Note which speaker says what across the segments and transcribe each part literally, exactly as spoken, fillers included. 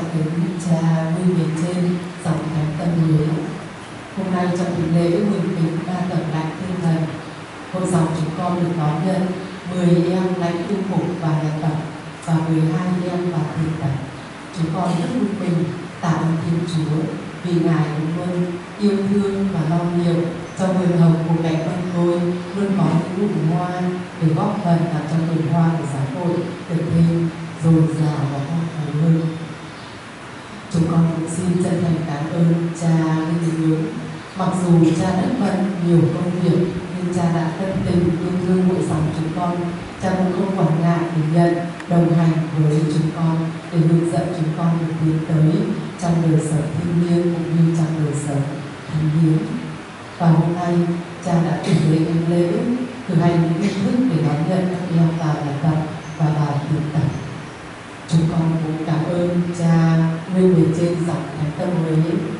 Speaker 1: kính cha nguyên miền trên dòng thánh tâm Huế. Hôm nay trong buổi lễ mừng kính ba tầng lãnh tinh thần, hội dòng chúng con được đón nhận mười em lãnh tu mục và nhà tập và mười hai em vào thiền tập. Chúng con rất vui mừng tạ ơn Thiên Chúa vì Ngài luôn luôn yêu thương và lo nhiều cho vườn hồng của mẹ con tôi, luôn có những nụ hoa để góp phần làm cho vườn hoa của giáo hội được thêm dồi dào và phong phú hơn. Chúng con cũng xin chân thành cảm ơn cha Linh Hướng. Mặc dù cha rất bận nhiều công việc nhưng cha đã tận tình yêu thương hội dòng chúng con. Cha cũng không quản ngại để nhận đồng hành với chúng con để hướng dẫn chúng con được tiến tới trong đời sống thiêng liêng cũng như trong đời sống thánh hiến. Và hôm nay cha đã chuẩn bị hành lễ cử hành những nghi thức để đón nhận các em vào nhà tập và vào thiền tập. Chúng con cũng cảm ơn cha nguyên miền trên dòng thánh tâm Huế.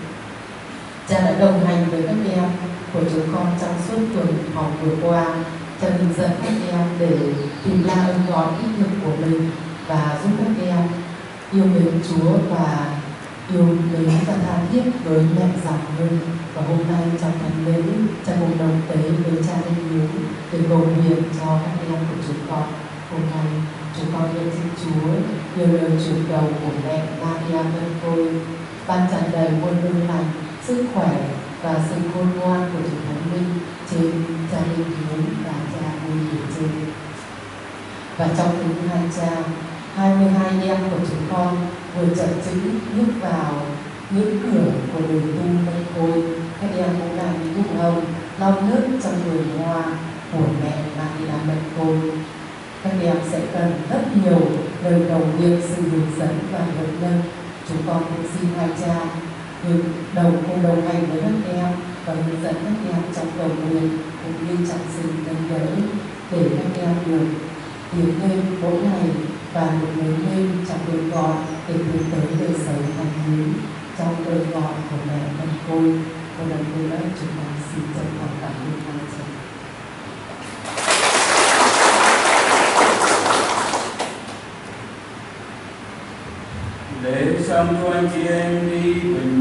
Speaker 1: Cha đã đồng hành với các em của chúng con trong suốt tuần học vừa qua. Cha hướng dẫn các em để tìm ra ơn gói ý thức của mình và giúp các em yêu mến Chúa và yêu mến và tha thiết với mẹ dòng hơn. Và hôm nay trong thánh lễ, cha cùng đồng tế với cha Linh Hiếu để cầu nguyện cho các em của chúng con. Hôm nay chúng con nguyện xin Chúa yêu lời truyền đầu của mẹ Maria Vân Côi, ban tràn đầy muôn hương lành, sức khỏe và sự khôn ngoan của Chúa Thánh Linh trên cha Linh Hiếu và cha Nguyên miền trên. Và trong kính hai cha, hai mươi hai em của chúng con vừa chậm chững bước vào những cửa của đường tu Vân Côi. Các em cũng làm những nụ hồng lau nước trong vườn hoa của mẹ Maria Vân Côi. Các em sẽ cần rất nhiều lời cầu nguyện, sự hướng dẫn và hướng nâng. Chúng con cũng xin hai cha được đồng cùng đồng hành với các em và hướng dẫn các em trong cầu nguyện cũng như trong sự nâng đỡ để các em được tiến lên mỗi ngày và được lớn lên trong đời gọi để tiến tới đời sống thành hiến trong đời gọi của mẹ Vân Côi. Và đồng thời nữa chúng ta xin chân thành cảm ơn hai cha.
Speaker 2: Để xong cho anh chị em đi bình